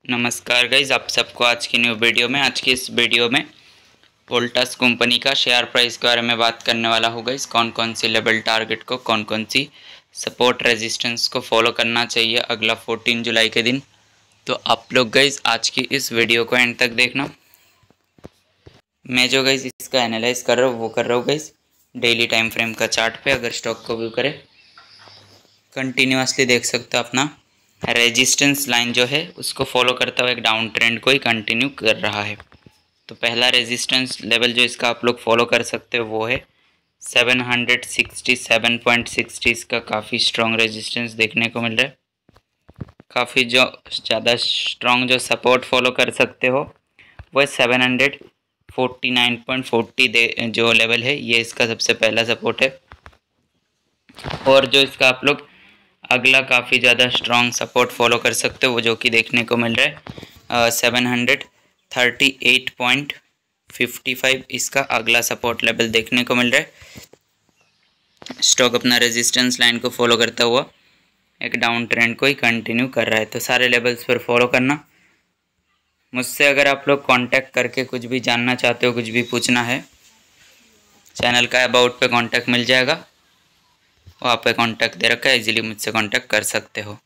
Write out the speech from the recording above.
नमस्कार गाइज, आप सबको आज की न्यू वीडियो में आज की इस वीडियो में वोल्टास कंपनी का शेयर प्राइस के बारे में बात करने वाला हूँ गाइज। कौन कौन सी लेवल टारगेट को, कौन कौन सी सपोर्ट रेजिस्टेंस को फॉलो करना चाहिए अगला 14 जुलाई के दिन। तो आप लोग गाइज आज की इस वीडियो को एंड तक देखना। मैं जो गाइज इसका एनालाइज कर रहा हूँ वो कर रहा हूँ गाइज डेली टाइम फ्रेम का चार्ट पे। अगर स्टॉक को व्यू करें कंटिन्यूसली देख सकते हो अपना रेजिस्टेंस लाइन जो है उसको फॉलो करता हुआ एक डाउन ट्रेंड को ही कंटिन्यू कर रहा है। तो पहला रेजिस्टेंस लेवल जो इसका आप लोग फॉलो कर सकते हो वो है 767.60। इसका काफ़ी स्ट्रॉन्ग रेजिस्टेंस देखने को मिल रहा है। काफ़ी जो ज़्यादा स्ट्रॉन्ग जो सपोर्ट फॉलो कर सकते हो वो है 749.40 जो लेवल है, ये इसका सबसे पहला सपोर्ट है। और जो इसका आप लोग अगला काफ़ी ज़्यादा स्ट्रॉन्ग सपोर्ट फॉलो कर सकते हो वो जो कि देखने को मिल रहा है 738.55। इसका अगला सपोर्ट लेवल देखने को मिल रहा है। स्टॉक अपना रेजिस्टेंस लाइन को फॉलो करता हुआ एक डाउन ट्रेंड को ही कंटिन्यू कर रहा है। तो सारे लेवल्स पर फॉलो करना। मुझसे अगर आप लोग कांटेक्ट करके कुछ भी जानना चाहते हो, कुछ भी पूछना है, चैनल का अबाउट पे कांटेक्ट मिल जाएगा। वहाँ पे कांटेक्ट दे रखा है, इजीली मुझसे कांटेक्ट कर सकते हो।